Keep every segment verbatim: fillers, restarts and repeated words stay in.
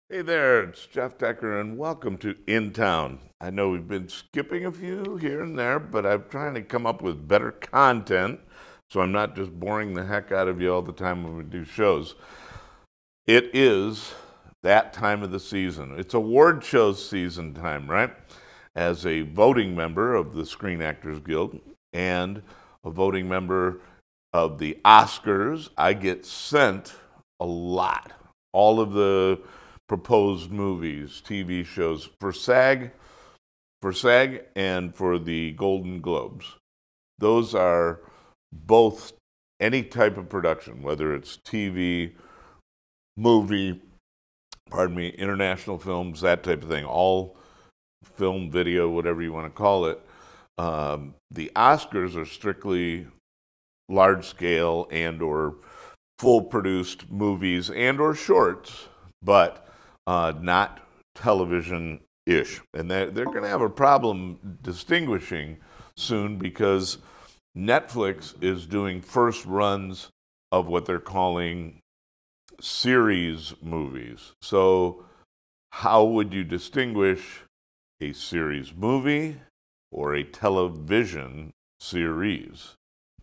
Hey there, it's Jeff Decker, and welcome to In Town. I know we've been skipping a few here and there, but I'm trying to come up with better content so I'm not just boring the heck out of you all the time when we do shows. It is that time of the season. It's award show season time, right? As a voting member of the Screen Actors Guild and a voting member of the Oscars, I get sent a lot. All of the proposed movies, T V shows for SAG, for SAG and for the Golden Globes. Those are both any type of production, whether it's T V, movie, pardon me, international films, that type of thing, all film, video, whatever you want to call it. Um, the Oscars are strictly large scale and or full produced movies and or shorts, but uh, not television-ish. And they're, they're going to have a problem distinguishing soon because Netflix is doing first runs of what they're calling series movies. So how would you distinguish a series movie or a television series?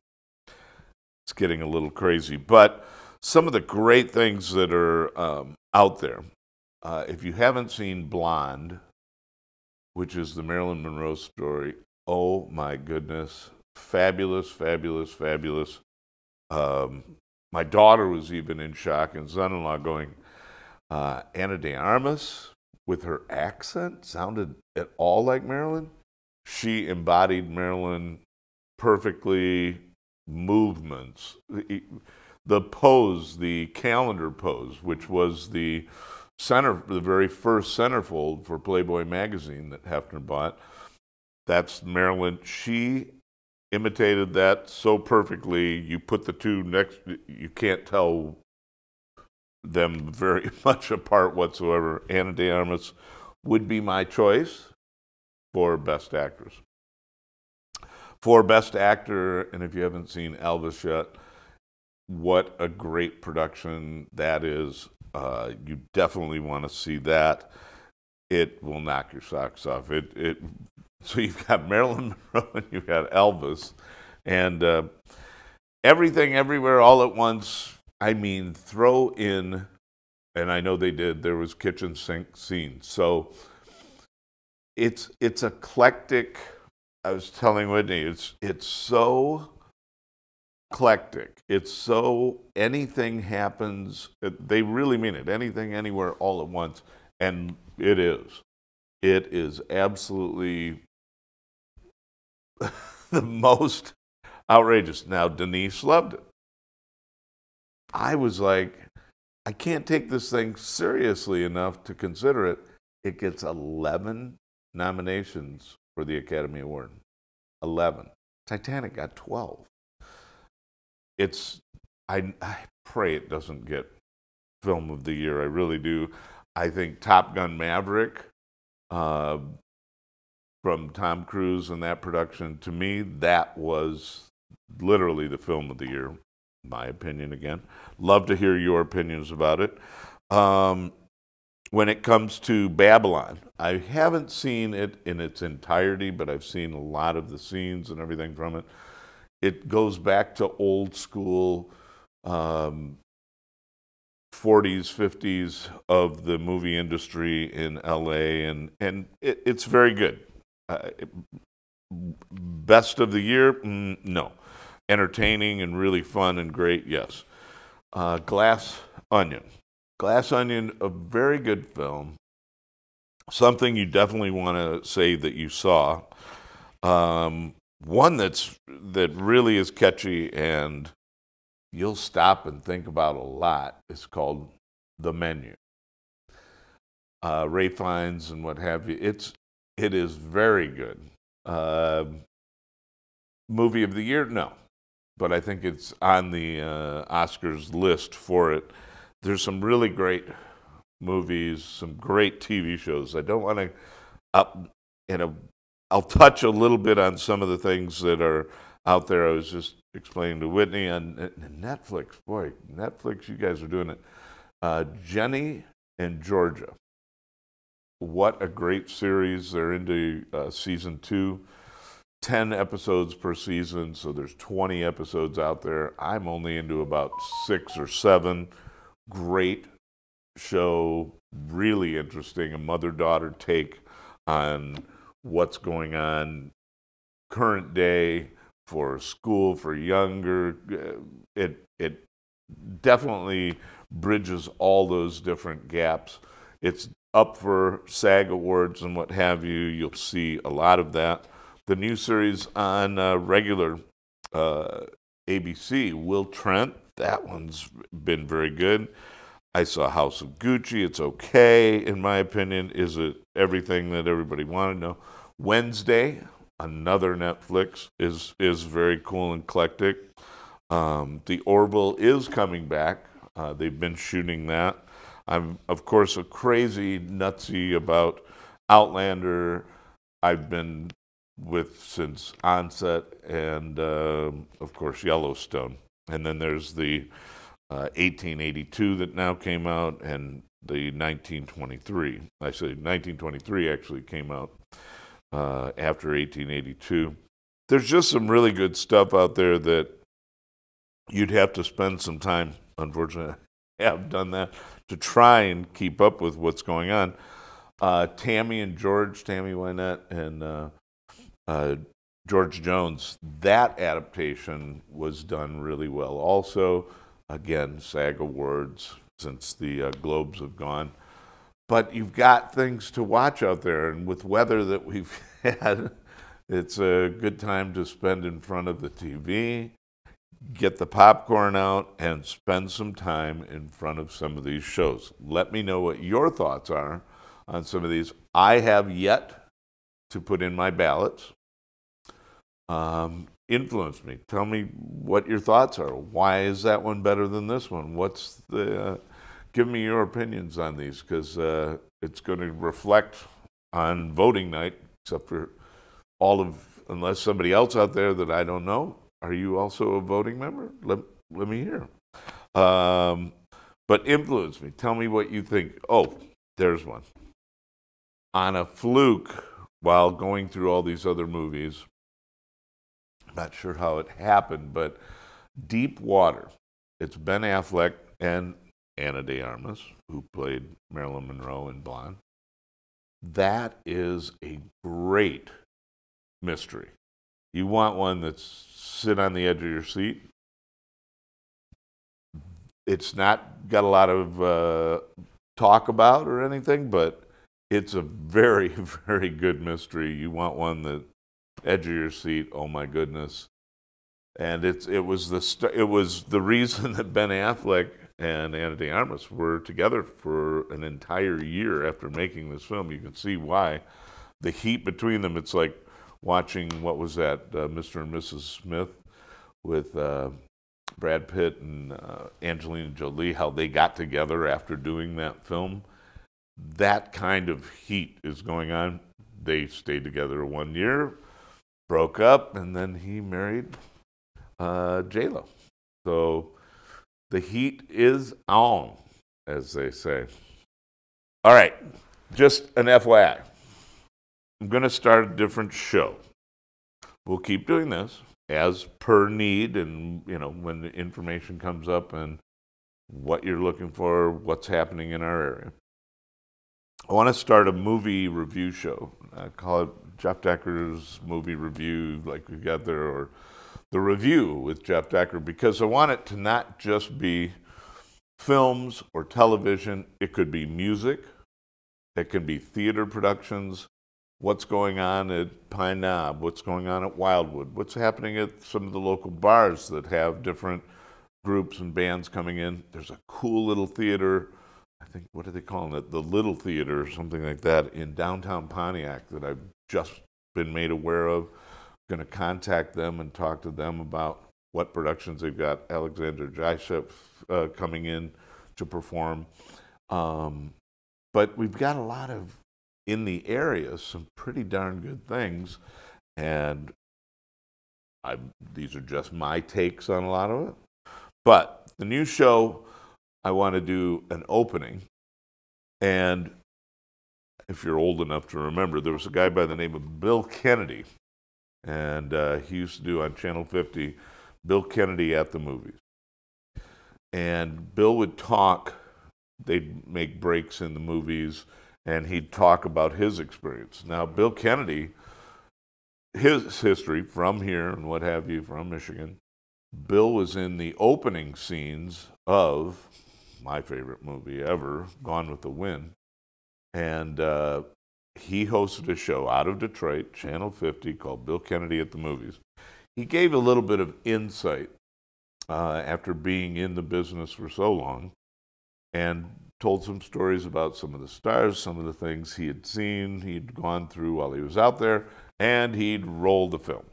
It's getting a little crazy, but some of the great things that are um, out there. Uh, if you haven't seen Blonde, which is the Marilyn Monroe story, oh my goodness, fabulous, fabulous, fabulous. Um, my daughter was even in shock, and son-in-law going, uh, Ana de Armas, with her accent, sounded at all like Marilyn. She embodied Marilyn perfectly. Movements, the, the pose, the calendar pose, which was the center, the very first centerfold for Playboy magazine that Hefner bought. That's Marilyn. She imitated that so perfectly. You put the two next, you can't tell them very much apart whatsoever. Ana de Armas would be my choice for Best Actress. For Best Actor, and if you haven't seen Elvis yet, what a great production that is. Uh, you definitely want to see that. It will knock your socks off. It, it. So you've got Marilyn Monroe and you've got Elvis, and uh, everything, everywhere, all at once. I mean, throw in, and I know they did. There was kitchen sink scenes, so it's it's eclectic. I was telling Whitney, it's it's so eclectic. It's so anything happens. They really mean it. Anything, anywhere, all at once, and it is. It is absolutely the most outrageous. Now, Denise loved it. I was like, I can't take this thing seriously enough to consider it. It gets eleven nominations for the Academy Award. eleven. Titanic got twelve. It's, I, I pray it doesn't get Film of the Year. I really do. I think Top Gun Maverick uh, from Tom Cruise and that production, to me, that was literally the Film of the Year, my opinion again. Love to hear your opinions about it. Um, When it comes to Babylon, I haven't seen it in its entirety, but I've seen a lot of the scenes and everything from it. It goes back to old school um, forties, fifties of the movie industry in L A, and, and it, it's very good. Uh, it, best of the year? Mm, no. Entertaining and really fun and great, yes. Uh, Glass Onion. Glass Onion, a very good film. Something you definitely want to say that you saw. Um, one that's that really is catchy and you'll stop and think about a lot is called The Menu. Uh, Ray Fiennes and what have you. It's it is very good. Uh, movie of the year? No, but I think it's on the uh, Oscars list for it. There's some really great movies, some great T V shows. I don't want to up, you know, I'll touch a little bit on some of the things that are out there. I was just explaining to Whitney on Netflix. Boy, Netflix, you guys are doing it. Uh, Jenny and Georgia. What a great series. They're into uh, season two, ten episodes per season, so there's twenty episodes out there. I'm only into about six or seven. Great show, really interesting, a mother-daughter take on what's going on current day for school, for younger. It, it definitely bridges all those different gaps. It's up for SAG Awards and what have you. You'll see a lot of that. The new series on uh, regular uh, A B C, Will Trent, that one's been very good. I saw House of Gucci. It's okay, in my opinion. Is it everything that everybody wanted to know? Wednesday, another Netflix, is is very cool and eclectic. Um, the Orville is coming back. Uh, they've been shooting that. I'm, of course, a crazy nutsy about Outlander. I've been with since onset, and uh, of course, Yellowstone. And then there's the uh, eighteen eighty-two that now came out, and the nineteen twenty-three. I say nineteen twenty-three actually came out uh, after eighteen eighty-two. There's just some really good stuff out there that you'd have to spend some time, unfortunately, I have done that, to try and keep up with what's going on. Uh, Tammy and George, Tammy Wynette and uh, uh, George Jones, that adaptation was done really well. Also, again, SAG Awards, since the uh, Globes have gone. But you've got things to watch out there, and with weather that we've had, it's a good time to spend in front of the T V, get the popcorn out, and spend some time in front of some of these shows. Let me know what your thoughts are on some of these. I have yet to put in my ballots. Um, influence me. Tell me what your thoughts are. Why is that one better than this one? What's the... Uh, give me your opinions on these, because uh, it's going to reflect on voting night, except for all of... Unless somebody else out there that I don't know. Are you also a voting member? Let, let me hear. Um, but influence me. Tell me what you think. Oh, there's one. On a fluke, while going through all these other movies, I'm not sure how it happened, but Deep Water. It's Ben Affleck and Ana de Armas, who played Marilyn Monroe in Blonde. That is a great mystery. You want one that's sit on the edge of your seat. It's not got a lot of uh, talk about or anything, but it's a very, very good mystery. You want one that edge of your seat. Oh my goodness! And it's it was the st- it was the reason that Ben Affleck and Ana de Armas were together for an entire year after making this film. You can see why. The heat between them. It's like watching, what was that, uh, Mister and Missus Smith with uh, Brad Pitt and uh, Angelina Jolie, how they got together after doing that film. That kind of heat is going on. They stayed together one year, broke up, and then he married uh, J-Lo. So the heat is on, as they say. All right, just an F Y I. I'm going to start a different show. We'll keep doing this as per need, and you know, when the information comes up and what you're looking for, what's happening in our area. I want to start a movie review show. I call it Jeff Decker's Movie Review, like we've got there, or The Review with Jeff Decker, because I want it to not just be films or television. It could be music. It can be theater productions. What's going on at Pine Knob, what's going on at Wildwood, what's happening at some of the local bars that have different groups and bands coming in. There's a cool little theater, I think, what are they calling it? The Little Theater or something like that in downtown Pontiac that I've just been made aware of. Going to contact them and talk to them about what productions they've got. Alexander Jyshev uh, coming in to perform. Um, but we've got a lot of, in the area, some pretty darn good things, and I, these are just my takes on a lot of it. But the new show, I want to do an opening And if you're old enough to remember, there was a guy by the name of Bill Kennedy, and uh, he used to do on Channel fifty, Bill Kennedy at the movies. And Bill would talk, they'd make breaks in the movies, and he'd talk about his experience. Now, Bill Kennedy, his history from here and what have you, from Michigan, Bill was in the opening scenes of my favorite movie ever, Gone with the Wind. And uh, he hosted a show out of Detroit, Channel fifty, called Bill Kennedy at the Movies. He gave a little bit of insight uh, after being in the business for so long, and told some stories about some of the stars, some of the things he had seen, he'd gone through while he was out there, and he'd rolled the film.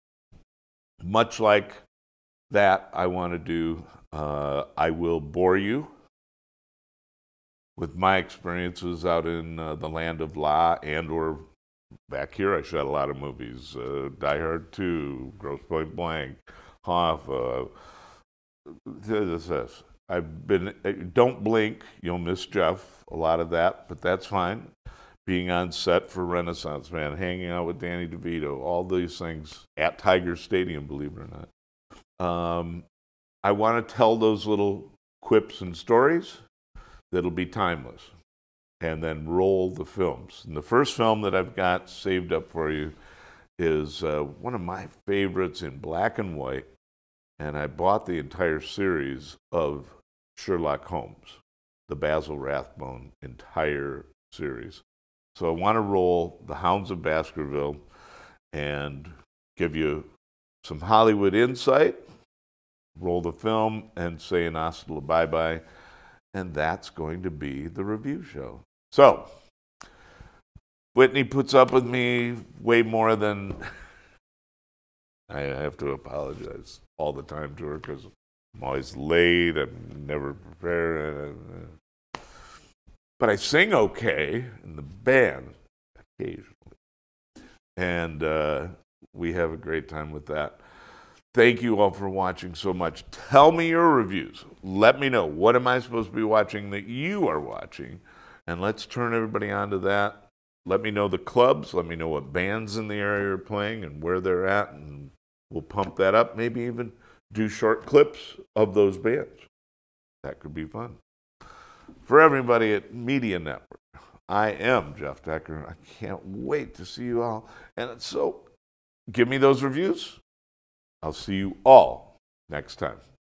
Much like that, I want to do, uh, I will bore you with my experiences out in uh, the land of La, and or back here. I shot a lot of movies, uh, Die Hard two, Gross Point Blank, Hoff, uh, this, this. I've been, Don't Blink, you'll miss Jeff, a lot of that, but that's fine. Being on set for Renaissance Man, hanging out with Danny DeVito, all these things at Tiger Stadium, believe it or not. Um, I want to tell those little quips and stories that'll be timeless, and then roll the films. And the first film that I've got saved up for you is uh, one of my favorites in black and white, and I bought the entire series of Sherlock Holmes, the Basil Rathbone entire series. So I want to roll The Hounds of Baskerville and give you some Hollywood insight, roll the film, and say an hasta la bye-bye. And that's going to be the review show. So, Whitney puts up with me way more than I have to apologize all the time to her, because I'm always late, I'm never prepared. But I sing okay in the band occasionally. And uh, we have a great time with that. Thank you all for watching so much. Tell me your reviews. Let me know, what am I supposed to be watching that you are watching? And let's turn everybody on to that. Let me know the clubs. Let me know what bands in the area are playing and where they're at. And we'll pump that up. Maybe even do short clips of those bands. That could be fun. For everybody at Media Network, I am Jeff Decker. I can't wait to see you all. And so give me those reviews. I'll see you all next time.